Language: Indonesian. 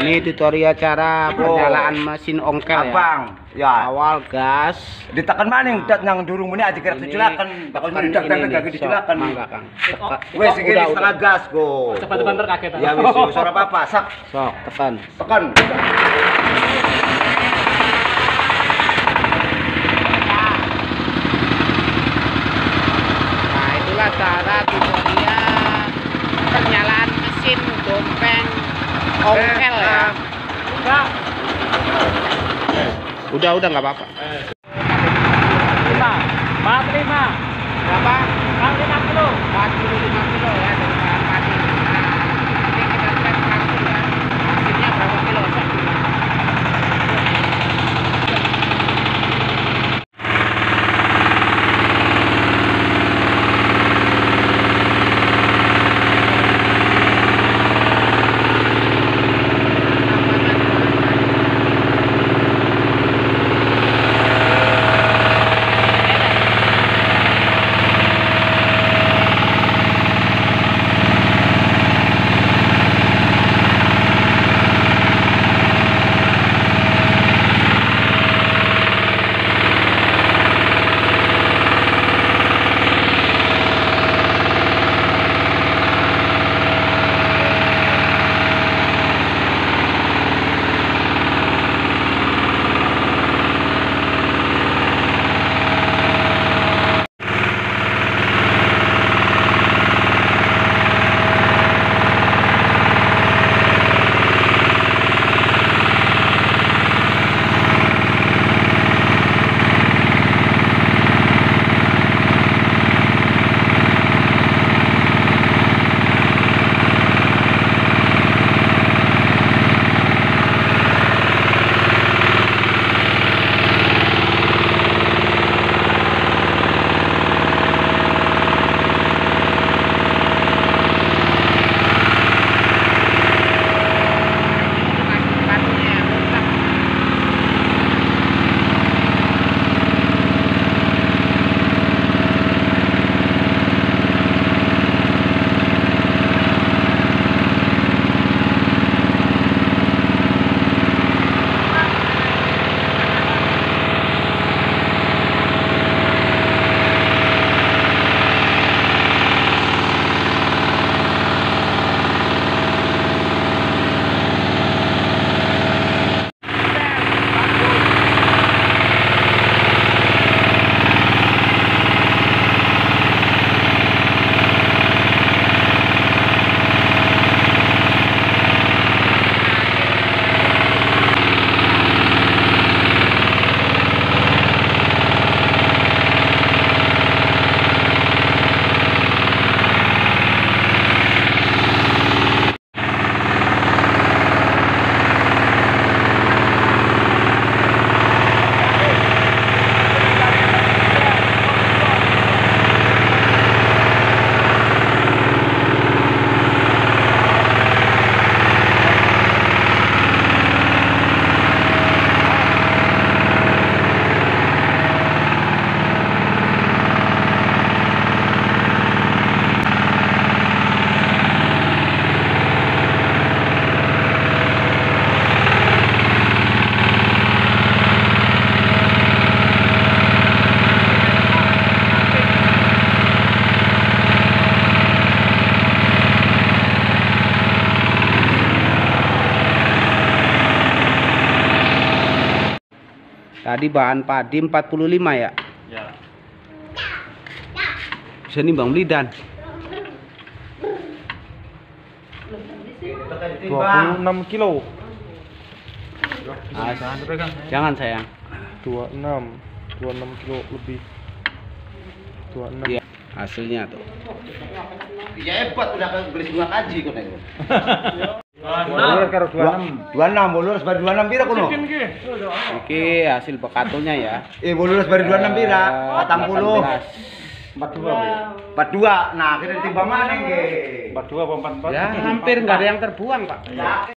Ini tutorial cara penyalaan mesin ongkel Abang, ya. ya. Awal gas. Ditekan maning dat nang durung meni aja kira dicilakan. Bakal meni dak gak dicilakan. Mangga, Kang. Wes iki setengah gas go. Cepat-cepat terkaget. Ya wis ora apa-apa, sak. Sok, tekan. Tekan. Nah, itulah cara tutorial penyalaan mesin dompeng ongkel ya. Udah nggak apa-apa. 45. Berapa? 45 45 kilo ya dari bahan padi. Nah, ini kita tes langsung ya. Hasilnya berapa kilo? Tadi bahan padi 45 ya? Ya. Bisa nimbang Blidan. 26 kilo. Jangan sayang. 26 kilo lebih. 26. Iya, hasilnya tuh. Ya hebat udah gelis bunga kaji kono. 26 karo 26. 26 bolur sebar 26 pira kono? Iki hasil bekatulnya ya. Bolur sebar 26 pira? 40. 42. 42. Nah, kita ditimbang maneh nggih. 42 apa 44? Ya, hampir nggak ada yang terbuang, Pak. Ya.